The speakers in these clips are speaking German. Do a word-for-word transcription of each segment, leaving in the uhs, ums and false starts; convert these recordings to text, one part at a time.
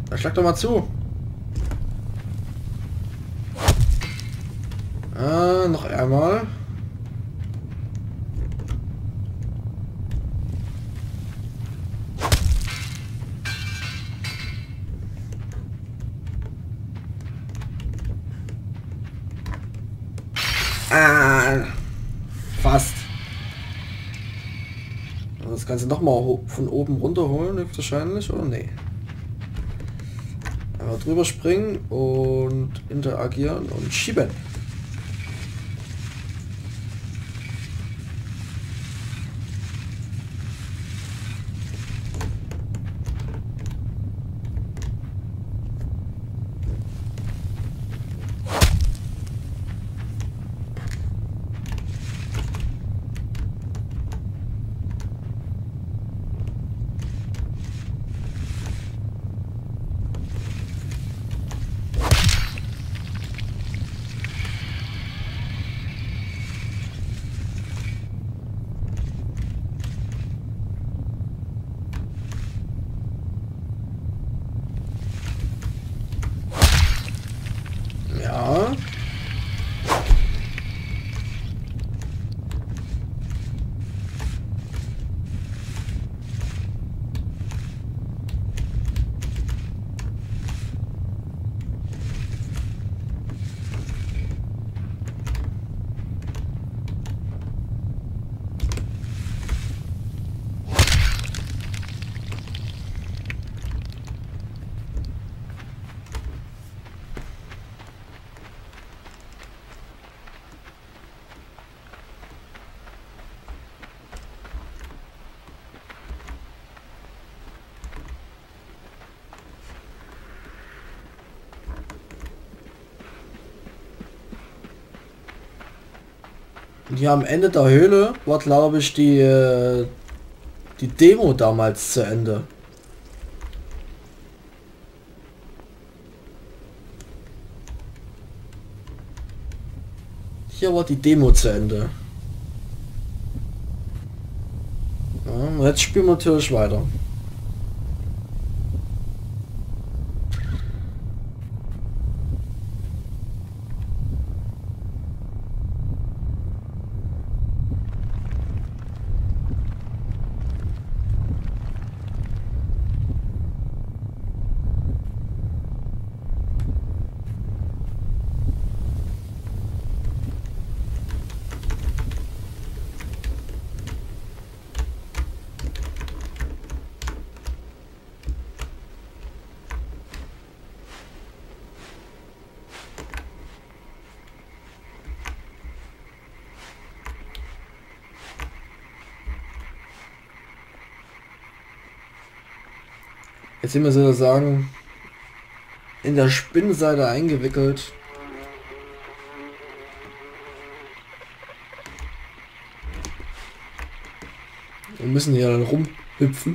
Da schlag doch mal zu. Ah, noch einmal. Ah, fast. Das Ganze nochmal von oben runterholen, höchstwahrscheinlich, oder? Nee. Einmal drüber springen und interagieren und schieben. Ja. Und hier am Ende der Höhle war, glaube ich, die, äh, die Demo damals zu Ende. Hier war die Demo zu Ende. Ja, und jetzt spielen wir natürlich weiter. Jetzt sind wir sozusagen in der Spinnenseite eingewickelt. Wir müssen hier dann rumhüpfen.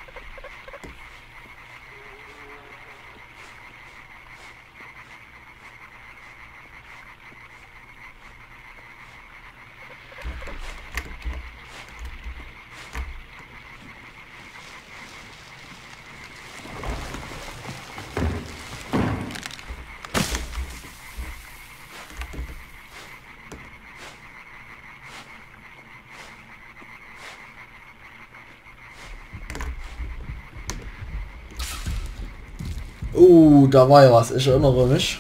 Uh, da war ja was, ich erinnere mich.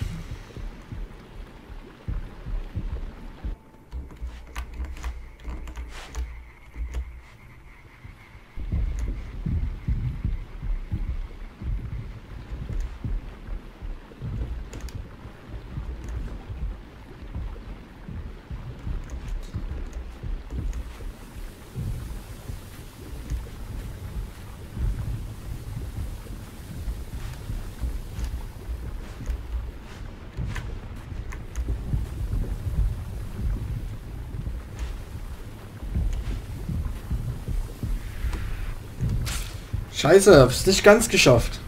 Scheiße, hab's nicht ganz geschafft.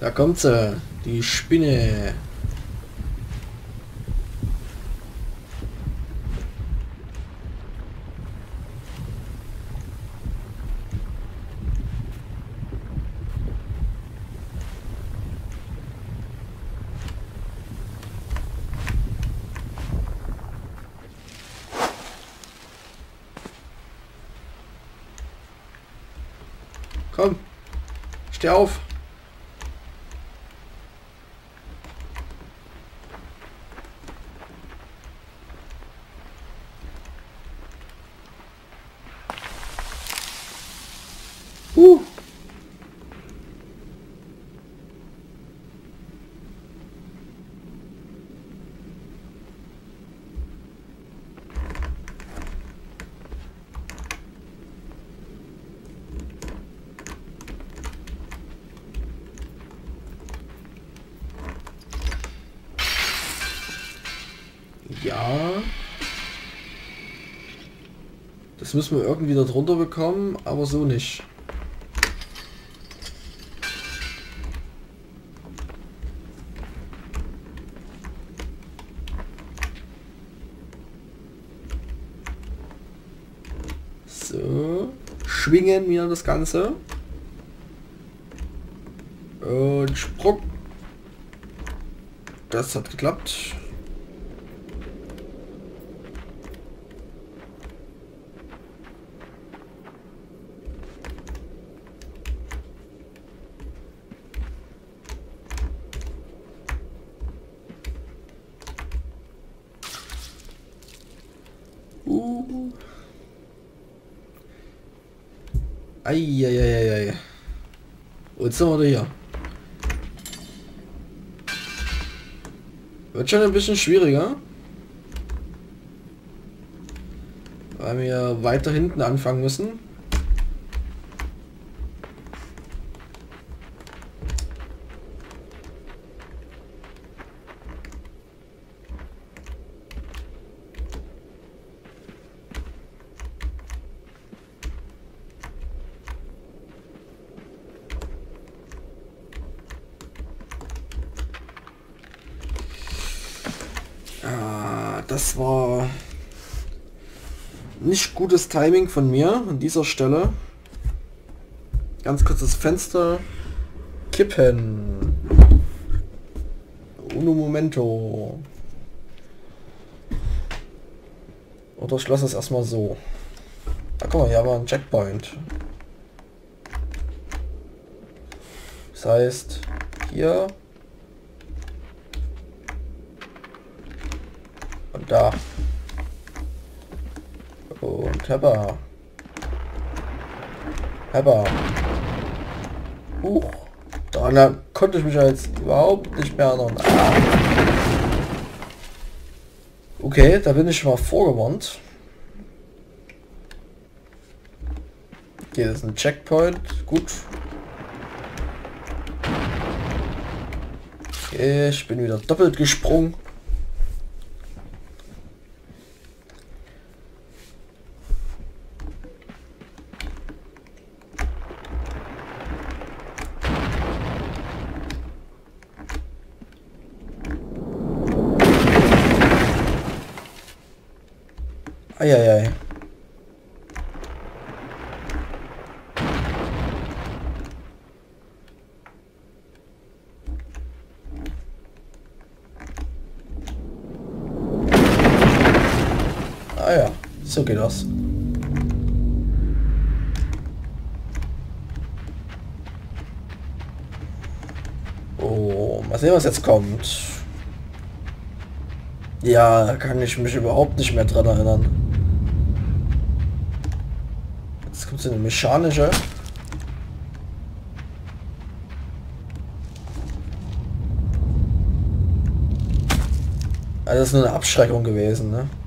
Da kommt sie, die Spinne. Komm, steh auf. Uh. Ja. Das müssen wir irgendwie da drunter bekommen, aber so nicht. So. Schwingen wieder das Ganze. Und Sprung. Das hat geklappt. Uh. Eieieiei. Und sind wir da hier. Wird schon ein bisschen schwieriger. Weil wir weiter hinten anfangen müssen. Das war nicht gutes Timing von mir an dieser Stelle. Ganz kurz das Fenster kippen. Uno momento. Oder ich lasse es erstmal so. Da guck mal, hier war ein Checkpoint. Das heißt, hier und da. Und Hepper. Hepper. Huch. Daran konnte ich mich ja jetzt überhaupt nicht mehr erinnern. Ah. Okay, da bin ich schon mal vorgewarnt. Hier ist ein Checkpoint. Gut. Okay, ich bin wieder doppelt gesprungen. Eieiei. Ah ja, so geht das. Oh, mal sehen, was jetzt kommt. Ja, da kann ich mich überhaupt nicht mehr dran erinnern. Jetzt kommt so eine mechanische. Also das ist nur eine Abschreckung gewesen, ne?